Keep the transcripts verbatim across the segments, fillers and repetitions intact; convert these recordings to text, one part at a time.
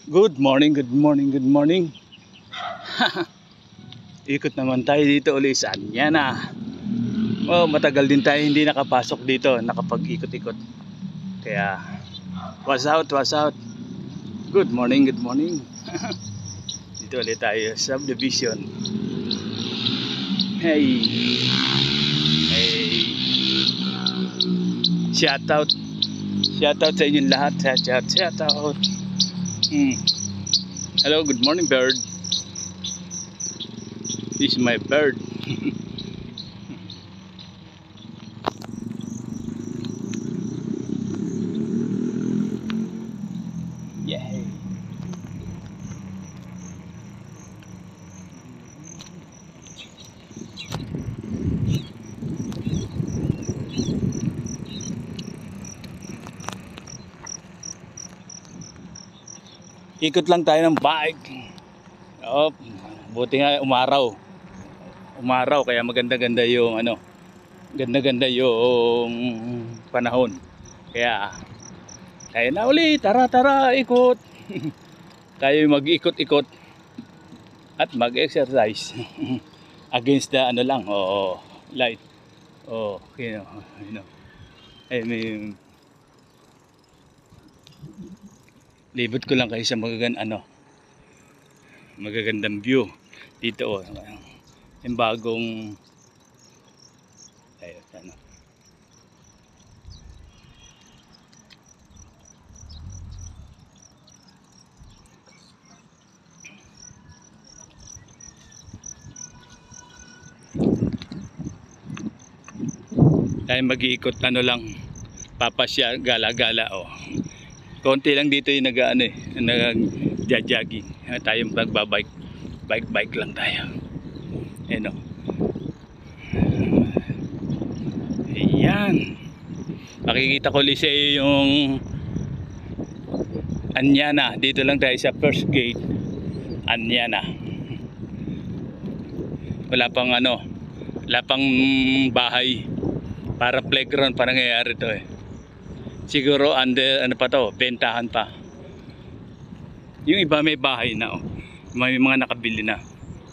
Good morning, good morning, good morning. Ikot naman tayo dito ulit sa Anyana. Oh, matagal din tayo hindi nakapasok dito, nakapag-ikot-ikot. Kaya, what's out, what's out. Good morning, good morning. Dito ulit tayo, subdivision. Hey. Hey. Shout out. Shout out sa inyong lahat. Shout out, shout out. Hmm. Hello, good morning bird. This is my bird. Yay. Ikot lang tayo ng bike. Oh, buti nga umaraw. Umaraw kaya maganda-ganda yung ano, ganda-ganda yung panahon. Kaya tayo na uli, tara tara ikot. Tayo mag-ikot-ikot at mag-exercise against the ano lang, oh, light. Oh, you know, you know. I mean, libot ko lang kayo sa magagandang ano, magagandang view dito, oh. Yung bagong ayun, ano. Tayo mag-iikot ano lang, papasya, gala-gala, oh. Konti lang dito yung nag-ano eh, nag-jogging. Tayo magbabike, bike-bike lang tayo. Ayan, oh. Ayan. Makikita ko ulit sa iyo yung Anyana. Dito lang tayo sa first gate. Anyana. Wala pang ano, wala pang bahay. Para playground pa nangyayari to eh. Siguro under ano pa to, bentahan pa. Yung iba may bahay na, oh. May mga nakabili na.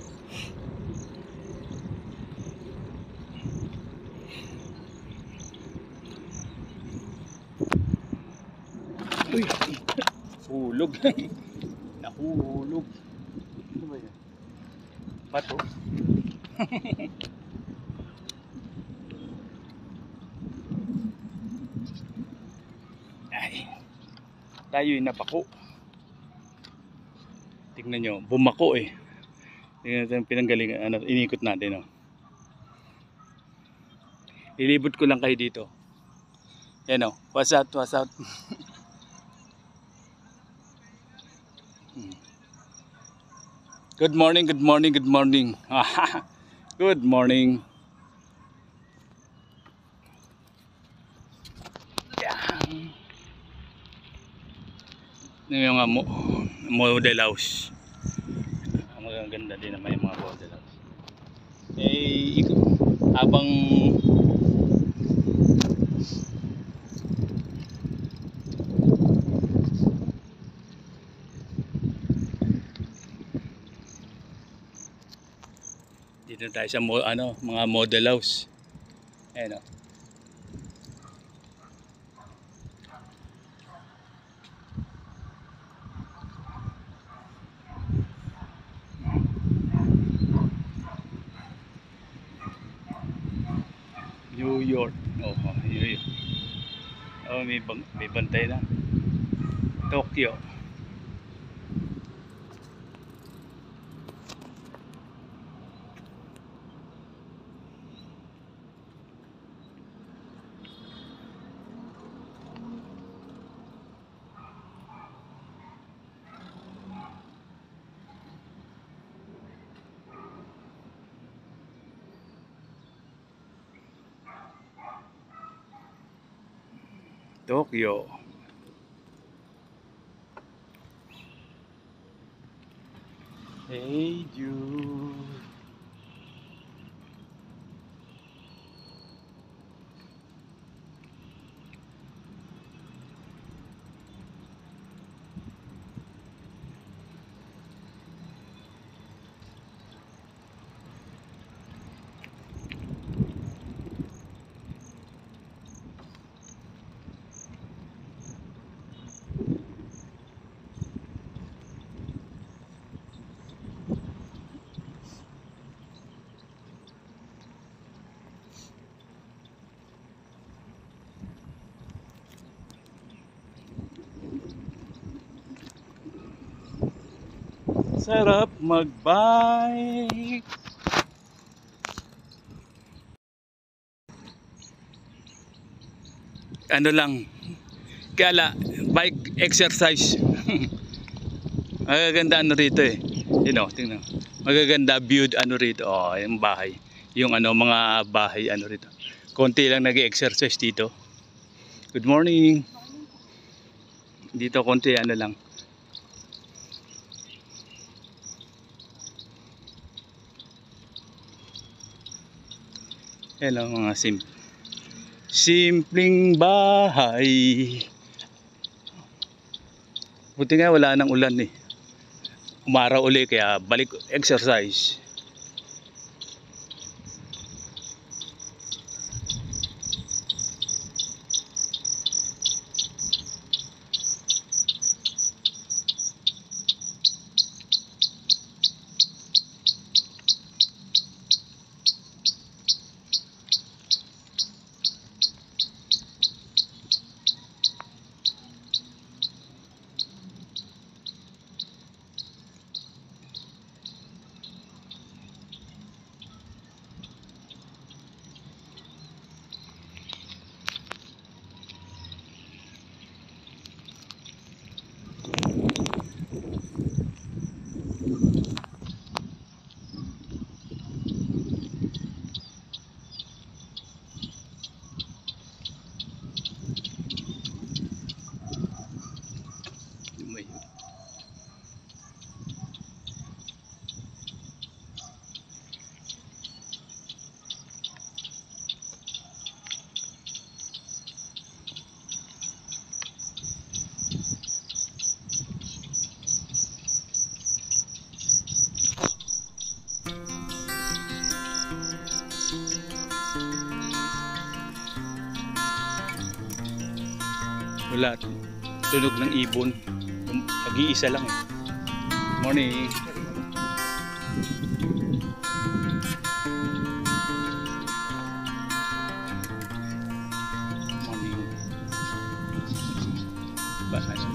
Uy, hulog. Nahuhulog. Ano ba yan? Pato. Ay, tayo'y napako. Tingnan nyo, bumako eh. Tingnan natin pinanggalingan, ano, inikot natin, oh. Ilibot ko lang kayo dito. Yan, oh, what's out, what's out. Good morning, good morning, good morning. Good morning. Yan. Yung mga mo, model house. Magaganda din naman yung mga model house. Eh, habang dito tayo sa mo, ano, mga model house. Ayan, oh. New York. Oh, New York. Oh, may, bang, may bantay na. Tokyo. Tokyo. Hey Jude. Sarap mag-bike. Ano lang, kaya bike exercise. Magaganda ano rito eh. You know, tingnan. Magaganda viewed ano rito. Oh, yung bahay. Yung ano mga bahay ano rito. Konti lang nag-exercise dito. Good morning. Dito konti ano lang. Hello mga sim simpleng bahay. Buti nga wala nang ulan eh. Umaraw uli kaya balik exercise. Wala, tunog ng ibon. Nag-iisa lang eh. Morning. Morning. Basa siya.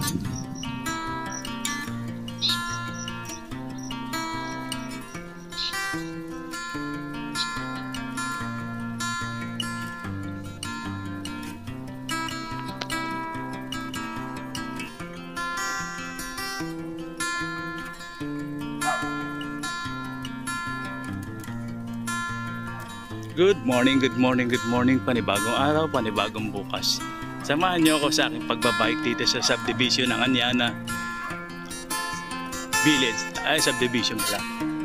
Good morning, good morning, good morning. Panibagong araw, panibagong bukas. Samahan niyo ako sa aking pagbabike dito sa subdivision ng Anyana Village. Ay, subdivision pala.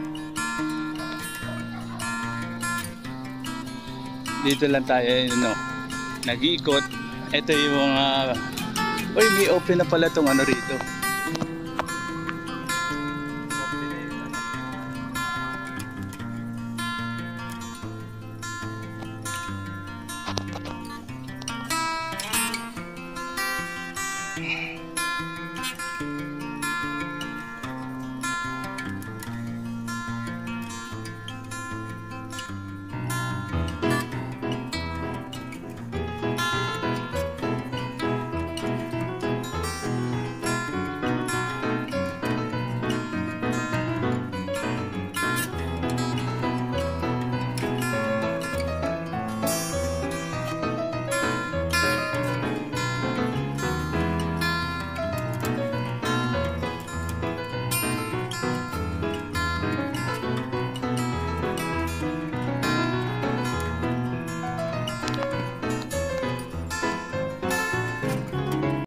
Dito lang tayo, no, nag-iikot. Ito yung mga... Uh... Uy, may open na pala itong ano rito.